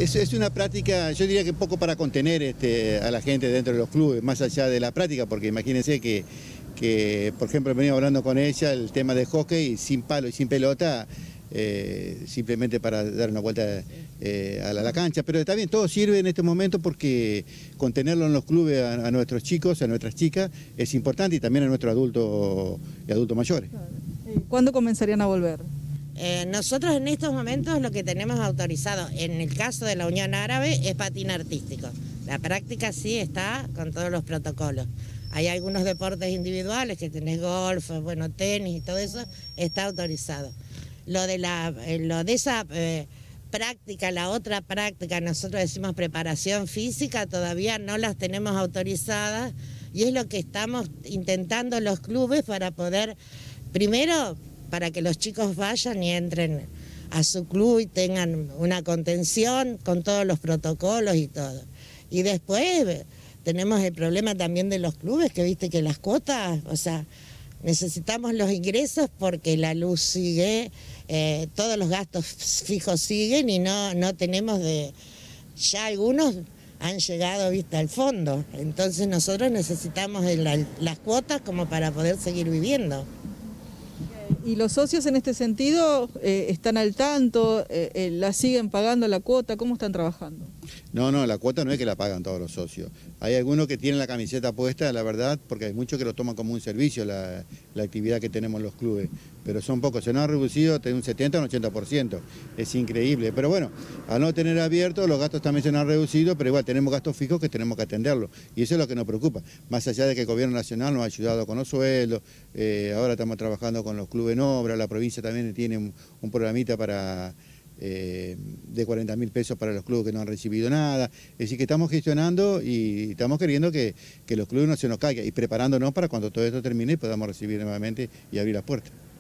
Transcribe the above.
Es una práctica, yo diría que un poco para contener a la gente dentro de los clubes, más allá de la práctica, porque imagínense que por ejemplo, venía hablando con ella el tema de hockey sin palo y sin pelota, simplemente para dar una vuelta a la cancha, pero está bien, todo sirve en este momento porque contenerlo en los clubes a nuestros chicos, a nuestras chicas, es importante y también a nuestros adultos y adultos mayores. ¿Cuándo comenzarían a volver? Nosotros en estos momentos lo que tenemos autorizado, en el caso de la Unión Árabe, es patín artístico. La práctica sí está con todos los protocolos. Hay algunos deportes individuales, que tenés golf, bueno, tenis y todo eso, está autorizado. Lo de esa práctica, la otra práctica, nosotros decimos preparación física, todavía no las tenemos autorizadas y es lo que estamos intentando los clubes para poder, primero, para que los chicos vayan y entren a su club y tengan una contención con todos los protocolos y todo. Y después tenemos el problema también de los clubes, que viste que las cuotas, o sea, necesitamos los ingresos porque la luz sigue, todos los gastos fijos siguen y no tenemos ya algunos han llegado, viste, al fondo. Entonces nosotros necesitamos las cuotas como para poder seguir viviendo. ¿Y los socios en este sentido están al tanto? ¿La siguen pagando la cuota? ¿Cómo están trabajando? No, la cuota no es que la pagan todos los socios. Hay algunos que tienen la camiseta puesta, la verdad, porque hay muchos que lo toman como un servicio la actividad que tenemos en los clubes. Pero son pocos, se nos ha reducido de un 70 a un 80%. Es increíble. Pero bueno, al no tener abierto, los gastos también se nos han reducido, pero igual tenemos gastos fijos que tenemos que atenderlos. Y eso es lo que nos preocupa. Más allá de que el gobierno nacional nos ha ayudado con los sueldos, ahora estamos trabajando con los clubes en obra, la provincia también tiene un programita de 40.000 pesos para los clubes que no han recibido nada. Es decir, que estamos gestionando y estamos queriendo que los clubes no se nos caigan y preparándonos para cuando todo esto termine podamos recibir nuevamente y abrir las puertas.